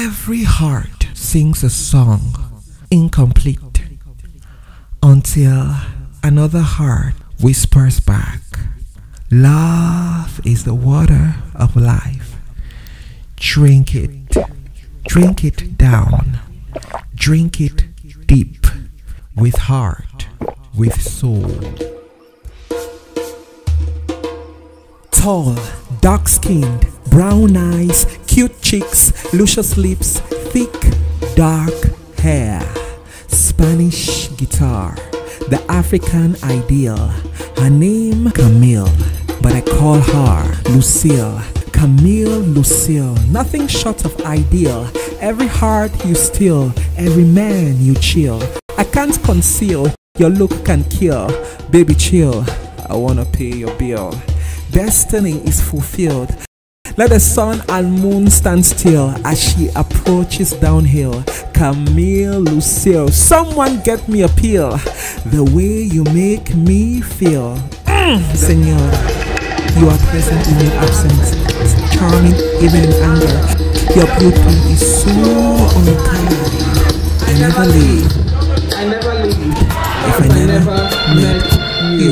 Every heart sings a song, incomplete, until another heart whispers back, love is the water of life. Drink it down, drink it deep, with heart, with soul. Tall, dark-skinned, brown eyes, cute cheeks, luscious lips, thick, dark hair, Spanish guitar, the African ideal. Her name Camille, but I call her Lucille. Camille, Lucille, nothing short of ideal. Every heart you steal, every man you chill. I can't conceal, your look can kill. Baby chill, I wanna pay your bill. Destiny is fulfilled. Let the sun and moon stand still as she approaches downhill. Camille, Lucille, someone get me a pill. The way you make me feel. Senor, you are present in your absence, charming even in anger. Your beauty is so unkind. I never leave. If I never met you.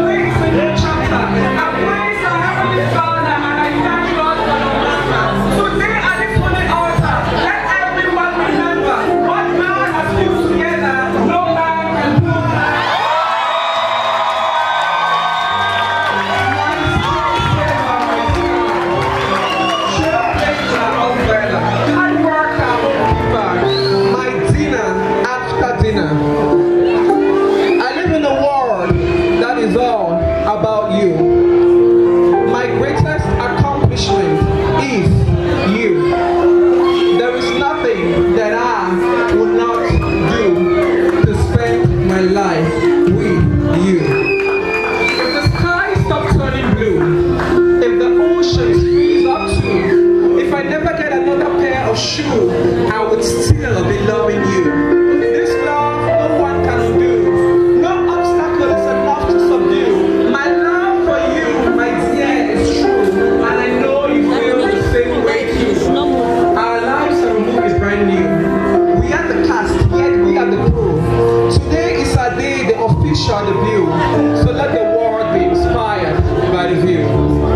So picture the view, so let the world be inspired by the view.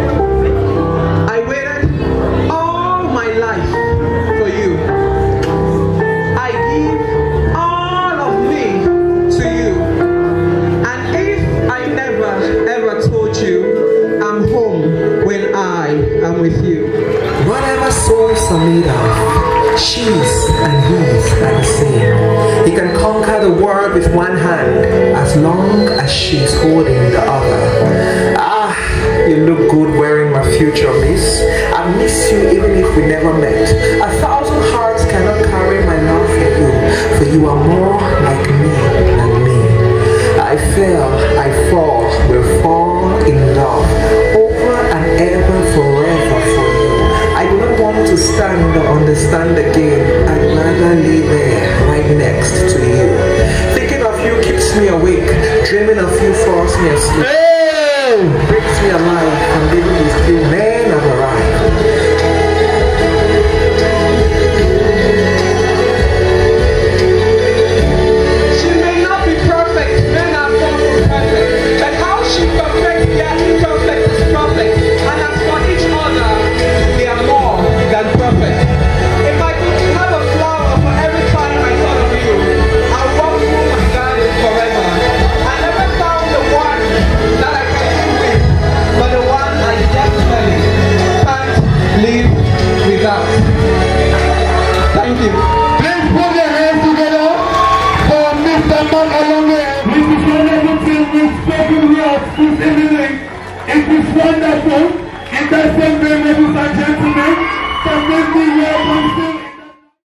I waited all my life for you. I give all of me to you. And if I never ever told you, I'm home when I am with you. Whatever souls are made of, she's and he's are the same. He can conquer the world with one hand as long as she's holding the other. Ah, you look good wearing my future, miss. I miss you even if we never met. 1,000 hearts cannot carry my love for you are more like me than me. I fell, I fall, will fall in love over and ever forever for you. I do not want to stand or understand again. I'd rather lay there right next to you. Thinking of you keeps me awake. Dreaming of you falls me asleep. Hey! Breaks me alive. I'm living with you, man, I've arrived. She may not be perfect. Men are far from perfect. But how she perfects their imperfect is perfect. And as for each other, they are more than perfect. If I could have a flower for every time I thought of you, I'll walk through my garden forever. I never found the one that I can live with, but the one I definitely can't live without. Thank you. Please put your hands together for Mr. Mac Alunge. This is wonderful thing we've spoken words this evening. It is wonderful. In that same way, ladies and gentlemen, can make me welcome